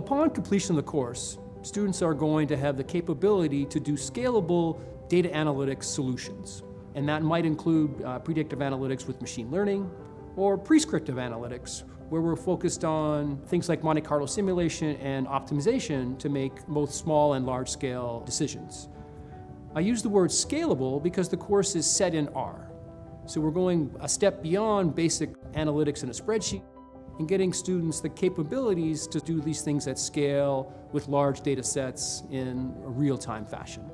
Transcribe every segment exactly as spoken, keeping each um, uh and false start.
upon completion of the course, students are going to have the capability to do scalable data analytics solutions. And that might include uh, predictive analytics with machine learning or prescriptive analytics, where we're focused on things like Monte Carlo simulation and optimization to make both small and large scale decisions. I use the word scalable because the course is set in R. So we're going a step beyond basic analytics in a spreadsheet and getting students the capabilities to do these things at scale with large data sets in a real-time fashion.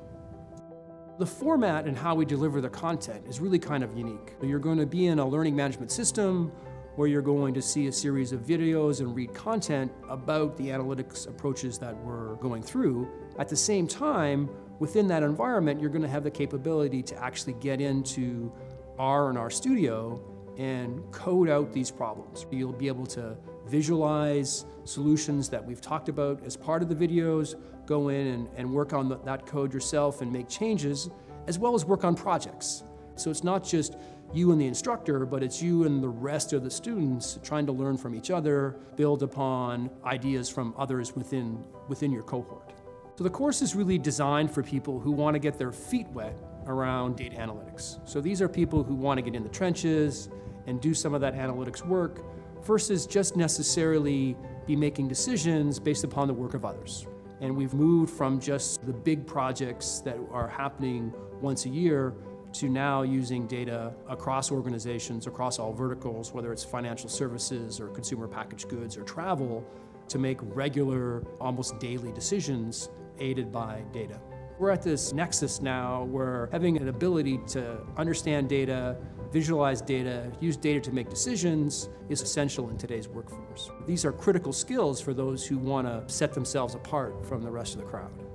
The format and how we deliver the content is really kind of unique. You're going to be in a learning management system where you're going to see a series of videos and read content about the analytics approaches that we're going through. At the same time, within that environment, you're going to have the capability to actually get into R and R Studio and code out these problems. You'll be able to visualize solutions that we've talked about as part of the videos, go in and, and work on the, that code yourself and make changes, as well as work on projects. So it's not just you and the instructor, but it's you and the rest of the students trying to learn from each other, build upon ideas from others within, within your cohort. So the course is really designed for people who want to get their feet wet around data analytics. So these are people who want to get in the trenches and do some of that analytics work versus just necessarily be making decisions based upon the work of others. And we've moved from just the big projects that are happening once a year to now using data across organizations, across all verticals, whether it's financial services or consumer packaged goods or travel, to make regular, almost daily decisions aided by data. We're at this nexus now where having an ability to understand data, visualize data, use data to make decisions is essential in today's workforce. These are critical skills for those who want to set themselves apart from the rest of the crowd.